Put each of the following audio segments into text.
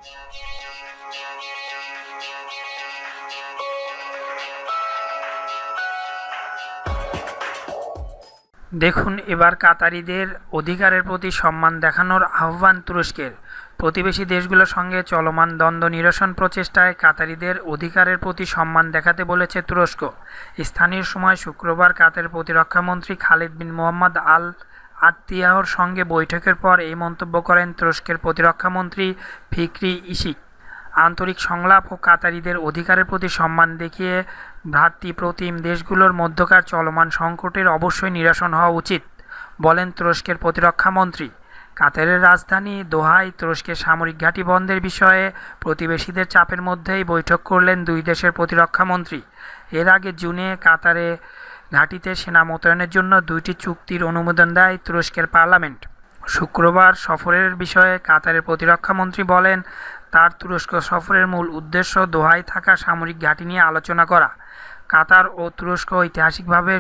দেখুন, এবার কাতারিদের অধিকারের প্রতি সম্মান দেখানোর আহ্বান তুরস্কের। প্রতিবেশী দেশগুলোর সঙ্গে চলমান দ্বন্দ্ব নিরসন প্রচেষ্টায় কাতারিদের অধিকারের প্রতি সম্মান দেখাতে বলেছে তুরস্ক। স্থানীয় সময় শুক্রবার কাতারের প্রতিরক্ষামন্ত্রী খালিদ বিন মোহাম্মদ আল আত্তিয়াহর সঙ্গে বৈঠকের পর এই মন্তব্য করেন তুরস্কের প্রতিরক্ষামন্ত্রী ফিকরি ইসিক। আন্তরিক সংলাপ ও কাতারিদের অধিকারের প্রতি সম্মান দেখিয়ে ভ্রাতৃপ্রতিম দেশগুলোর মধ্যকার চলমান সংকটের অবশ্যই নিরসন হওয়া উচিত, বলেন তুরস্কের প্রতিরক্ষামন্ত্রী। কাতারের রাজধানী দোহায় তুরস্কের সামরিক ঘাঁটি বন্ধের বিষয়ে প্রতিবেশীদের চাপের মধ্যেই বৈঠক করলেন দুই দেশের প্রতিরক্ষামন্ত্রী। এর আগে জুনে কাতারে ঘাঁটিতে সেনা মোতায়েনের জন্য 2টি চুক্তির অনুমোদন দেয় তুরস্কের পার্লামেন্ট। শুক্রবার সফরের বিষয়ে কাতারের প্রতিরক্ষামন্ত্রী বলেন, তার তুরস্ক সফরের মূল উদ্দেশ্য দোহায় থাকা সামরিক ঘাঁটি নিয়ে আলোচনা করা। কাতার ও তুরস্ক ঐতিহাসিকভাবে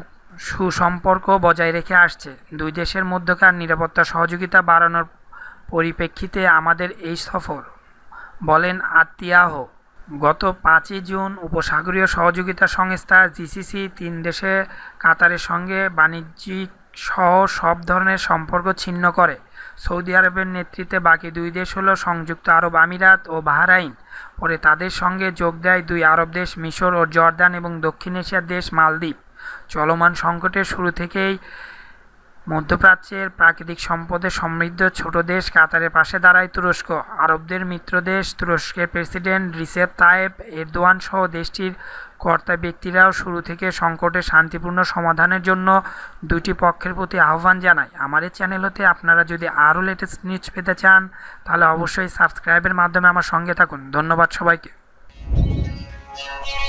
সুসম্পর্ক বজায় রেখে আসছে। দুই দেশের মধ্যকার নিরাপত্তা সহযোগিতা বাড়ানোর পরিপ্রেক্ষিতে আমাদের এই সফর, বলেন আত্তিয়াহ। গত 5 জুন উপসাগরীয় সহযোগিতা সংস্থা জিসিসি 3 দেশে কাতারের সঙ্গে বাণিজ্যিক সহ সব ধরনের সম্পর্ক ছিন্ন করে। সৌদি আরবের নেতৃত্বে বাকি 2 দেশ হলো সংযুক্ত আরব আমিরাত ও বাহরাইন। পরে তাদের সঙ্গে যোগ দেয় 2 আরব দেশ মিশর ও জর্দান এবং দক্ষিণ এশিয়ার দেশ মালদ্বীপ। চলমান সংকটের শুরু থেকেই মধ্যপ্রাচ্যের প্রাকৃতিক সম্পদে সমৃদ্ধ ছোট দেশ কাতারের পাশে দাঁড়ায় তুরস্ক। আরবদের মিত্র দেশ তুরস্কের প্রেসিডেন্ট রিসেপ তাইয়েপ এরদোয়ান সহ দেশটির কর্তা ব্যক্তিরাও শুরু থেকে সংকটের শান্তিপূর্ণ সমাধানের জন্য দুটি পক্ষের প্রতি আহ্বান জানায়। আমার এই চ্যানেল হতে আপনারা যদি আরও লেটেস্ট নিউজ পেতে চান তাহলে অবশ্যই সাবস্ক্রাইবের মাধ্যমে আমার সঙ্গে থাকুন। ধন্যবাদ সবাইকে।